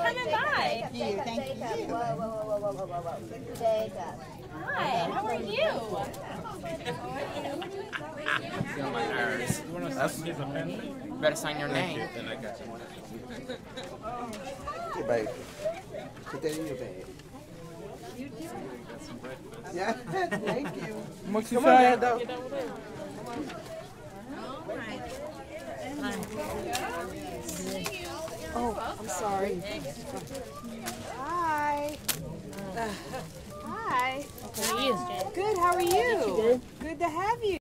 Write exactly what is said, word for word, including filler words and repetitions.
coming by. Thank you. Thank you. Whoa, whoa, whoa, whoa, whoa, whoa, whoa. Jacob. Hi, how are you? Feel my nerves. You want to give a pen? Better sign your name. Then I got you. Hey, babe. Put that in your bag. Yeah, thank you. What's Come on, Dad, Oh, I'm sorry. Hi. Hi. How are you? Good, how are you? Good to have you.